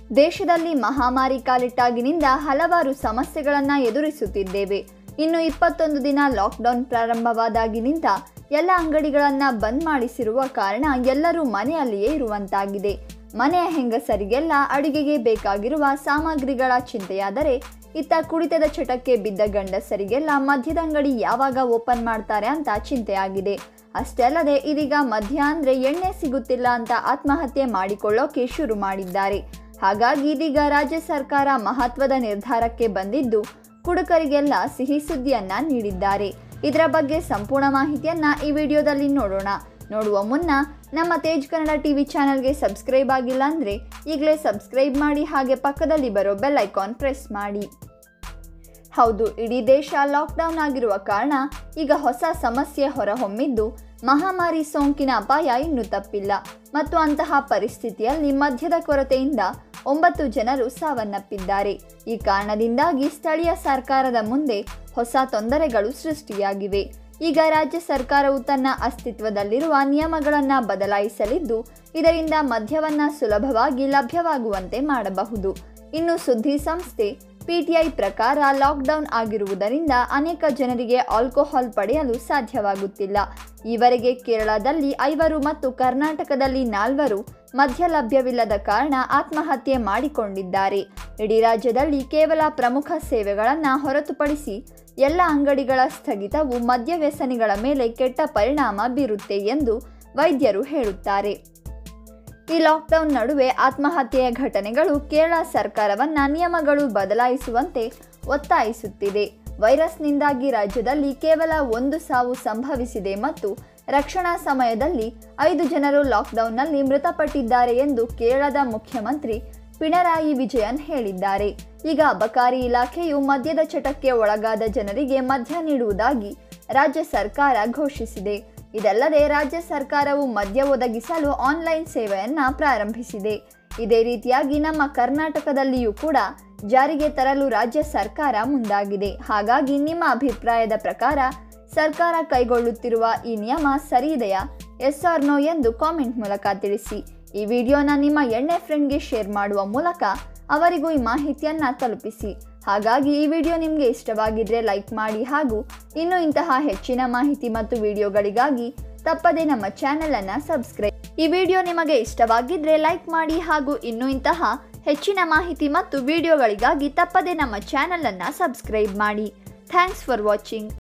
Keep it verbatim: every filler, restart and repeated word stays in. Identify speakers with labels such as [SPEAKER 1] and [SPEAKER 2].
[SPEAKER 1] ದೇಶದಲ್ಲಿ ಮಹಾಮಾರಿ ಕಾಲಿಟ್ಟಾಗಿನಿಂದ ಹಲವಾರು ಸಮಸ್ಯೆಗಳನ್ನು ಎದುರಿಸುತ್ತಿದ್ದೇವೆ. ಇನ್ನು ಇಪ್ಪತ್ತೊಂದು ದಿನ ಲಾಕ್ಡೌನ್ ಪ್ರಾರಂಭವಾದಾಗಿನಿಂದ ಎಲ್ಲ ಅಂಗಡಿಗಳನ್ನು ಬಂದ್ ಮಾಡಿಸಿರುವ ಕಾರಣ ಎಲ್ಲರೂ ಮನೆಯಲ್ಲಿಯೇ ಇರುವಂತಾಗಿದೆ. ಮನೆಯ ಹೆಂಗಸರಿಗೆಲ್ಲ ಅಡುಗೆಗೆ ಬೇಕಾಗಿರುವ ಸಾಮಗ್ರಿಗಳ ಚಿಂತೆಯಾದರೆ, ಇತ್ತ ಕುಡಿತದ ಚಟಕ್ಕೆ ಬಿದ್ದ ಗಂಡಸರಿಗೆಲ್ಲ ಮದ್ಯದ ಅಂಗಡಿ ಯಾವಾಗ ಓಪನ್ ಮಾಡ್ತಾರೆ ಅಂತ ಚಿಂತೆಯಾಗಿದೆ. ಅಷ್ಟೇ ಅಲ್ಲದೆ ಇದೀಗ ಮದ್ಯ ಅಂದರೆ ಎಣ್ಣೆ ಸಿಗುತ್ತಿಲ್ಲ ಅಂತ ಆತ್ಮಹತ್ಯೆ ಮಾಡಿಕೊಳ್ಳೋಕೆ ಶುರು ಮಾಡಿದ್ದಾರೆ. ಹಾಗಾಗಿ ಇದೀಗ ರಾಜ್ಯ ಸರ್ಕಾರ ಮಹತ್ವದ ನಿರ್ಧಾರಕ್ಕೆ ಬಂದಿದ್ದು ಕುಡುಕರಿಗೆಲ್ಲ ಸಿಹಿ ಸುದ್ದಿಯನ್ನ ನೀಡಿದ್ದಾರೆ. ಇದರ ಬಗ್ಗೆ ಸಂಪೂರ್ಣ ಮಾಹಿತಿಯನ್ನ ಈ ವಿಡಿಯೋದಲ್ಲಿ ನೋಡೋಣ. ನೋಡುವ ಮುನ್ನ ನಮ್ಮ ತೇಜ್ ಕನ್ನಡ ಟಿವಿ ಚಾನೆಲ್ಗೆ ಸಬ್ಸ್ಕ್ರೈಬ್ ಆಗಿಲ್ಲ ಅಂದರೆ ಈಗಲೇ ಸಬ್ಸ್ಕ್ರೈಬ್ ಮಾಡಿ, ಹಾಗೆ ಪಕ್ಕದಲ್ಲಿ ಬರೋ ಬೆಲ್ ಐಕಾನ್ ಪ್ರೆಸ್ ಮಾಡಿ. ಹೌದು, ಇಡೀ ದೇಶ ಲಾಕ್ಡೌನ್ ಆಗಿರುವ ಕಾರಣ ಈಗ ಹೊಸ ಸಮಸ್ಯೆ ಹೊರಹೊಮ್ಮಿದ್ದು ಮಹಾಮಾರಿ ಸೋಂಕಿನ ಅಪಾಯ ಇನ್ನೂ ತಪ್ಪಿಲ್ಲ ಮತ್ತು ಅಂತಹ ಪರಿಸ್ಥಿತಿಯಲ್ಲಿ ಮದ್ಯದ ಕೊರತೆಯಿಂದ ಒಂಬತ್ತು ಜನರು ಸಾವನ್ನಪ್ಪಿದ್ದಾರೆ. ಈ ಕಾರಣದಿಂದಾಗಿ ಸ್ಥಳೀಯ ಸರ್ಕಾರದ ಮುಂದೆ ಹೊಸ ತೊಂದರೆಗಳು ಸೃಷ್ಟಿಯಾಗಿವೆ. ಈಗ ರಾಜ್ಯ ಸರ್ಕಾರವು ತನ್ನ ಅಸ್ತಿತ್ವದಲ್ಲಿರುವ ನಿಯಮಗಳನ್ನು ಬದಲಾಯಿಸಲಿದ್ದು ಇದರಿಂದ ಮದ್ಯವನ್ನು ಸುಲಭವಾಗಿ ಲಭ್ಯವಾಗುವಂತೆ ಮಾಡಬಹುದು. ಇನ್ನು ಸುದ್ದಿ ಸಂಸ್ಥೆ ಪಿಟಿಐ ಪ್ರಕಾರ ಲಾಕ್ಡೌನ್ ಆಗಿರುವುದರಿಂದ ಅನೇಕ ಜನರಿಗೆ ಆಲ್ಕೋಹಾಲ್ ಪಡೆಯಲು ಸಾಧ್ಯವಾಗುತ್ತಿಲ್ಲ. ಈವರೆಗೆ ಕೇರಳದಲ್ಲಿ ಐವರು ಮತ್ತು ಕರ್ನಾಟಕದಲ್ಲಿ ನಾಲ್ವರು ಮದ್ಯ ಲಭ್ಯವಿಲ್ಲದ ಕಾರಣ ಆತ್ಮಹತ್ಯೆ ಮಾಡಿಕೊಂಡಿದ್ದಾರೆ. ಇಡೀ ರಾಜ್ಯದಲ್ಲಿ ಕೇವಲ ಪ್ರಮುಖ ಸೇವೆಗಳನ್ನು ಹೊರತುಪಡಿಸಿ ಎಲ್ಲ ಅಂಗಡಿಗಳ ಸ್ಥಗಿತವು ಮದ್ಯ ವ್ಯಸನಿಗಳ ಮೇಲೆ ಕೆಟ್ಟ ಪರಿಣಾಮ ಬೀರುತ್ತೆ ಎಂದು ವೈದ್ಯರು ಹೇಳುತ್ತಾರೆ. ಈ ಲಾಕ್ಡೌನ್ ನಡುವೆ ಆತ್ಮಹತ್ಯೆಯ ಘಟನೆಗಳು ಕೇರಳ ಸರ್ಕಾರವನ್ನು ನಿಯಮಗಳು ಬದಲಾಯಿಸುವಂತೆ ಒತ್ತಾಯಿಸುತ್ತಿದೆ. ವೈರಸ್ನಿಂದಾಗಿ ರಾಜ್ಯದಲ್ಲಿ ಕೇವಲ ಒಂದು ಸಾವು ಸಂಭವಿಸಿದೆ ಮತ್ತು ರಕ್ಷಣಾ ಸಮಯದಲ್ಲಿ ಐದು ಜನರು ಲಾಕ್ಡೌನ್ನಲ್ಲಿ ಮೃತಪಟ್ಟಿದ್ದಾರೆ ಎಂದು ಕೇರಳದ ಮುಖ್ಯಮಂತ್ರಿ ಪಿಣರಾಯಿ ವಿಜಯನ್ ಹೇಳಿದ್ದಾರೆ. ಈಗ ಅಬಕಾರಿ ಇಲಾಖೆಯು ಮದ್ಯದ ಚಟಕ್ಕೆ ಒಳಗಾದ ಜನರಿಗೆ ಮದ್ಯ ನೀಡುವುದಾಗಿ ರಾಜ್ಯ ಸರ್ಕಾರ ಘೋಷಿಸಿದೆ. ಇದಲ್ಲದೆ ರಾಜ್ಯ ಸರ್ಕಾರವು ಮದ್ಯ ಒದಗಿಸಲು ಆನ್ಲೈನ್ ಸೇವೆಯನ್ನು ಪ್ರಾರಂಭಿಸಿದೆ. ಇದೇ ರೀತಿಯಾಗಿ ನಮ್ಮ ಕರ್ನಾಟಕದಲ್ಲಿಯೂ ಕೂಡ ಜಾರಿಗೆ ತರಲು ರಾಜ್ಯ ಸರ್ಕಾರ ಮುಂದಾಗಿದೆ. ಹಾಗಾಗಿ ನಿಮ್ಮ ಅಭಿಪ್ರಾಯದ ಪ್ರಕಾರ ಸರ್ಕಾರ ಕೈಗೊಳ್ಳುತ್ತಿರುವ ಈ ನಿಯಮ ಸರಿಯಿದೆಯಾ, ಎಸ್ ಆರ್ ನೋ ಎಂದು ಕಾಮೆಂಟ್ ಮೂಲಕ ತಿಳಿಸಿ. ಈ ವಿಡಿಯೋನ ನಿಮ್ಮ ಎಣ್ಣೆ ಫ್ರೆಂಡ್ಗೆ ಶೇರ್ ಮಾಡುವ ಮೂಲಕ ಅವರಿಗೂ ಈ ಮಾಹಿತಿಯನ್ನು ತಲುಪಿಸಿ. ಹಾಗಾಗಿ ಈ ವಿಡಿಯೋ ನಿಮಗೆ ಇಷ್ಟವಾಗಿದ್ದರೆ ಲೈಕ್ ಮಾಡಿ, ಹಾಗೂ ಇನ್ನೂ ಇಂತಹ ಹೆಚ್ಚಿನ ಮಾಹಿತಿ ಮತ್ತು ವಿಡಿಯೋಗಳಿಗಾಗಿ ತಪ್ಪದೇ ನಮ್ಮ ಚಾನೆಲನ್ನು ಸಬ್ಸ್ಕ್ರೈಬ್. ಈ ವಿಡಿಯೋ ನಿಮಗೆ ಇಷ್ಟವಾಗಿದ್ದರೆ ಲೈಕ್ ಮಾಡಿ, ಹಾಗೂ ಇನ್ನೂ ಇಂತಹ ಹೆಚ್ಚಿನ ಮಾಹಿತಿ ಮತ್ತು ವಿಡಿಯೋಗಳಿಗಾಗಿ ತಪ್ಪದೇ ನಮ್ಮ ಚಾನೆಲನ್ನು ಸಬ್ಸ್ಕ್ರೈಬ್ ಮಾಡಿ. Thanks for watching.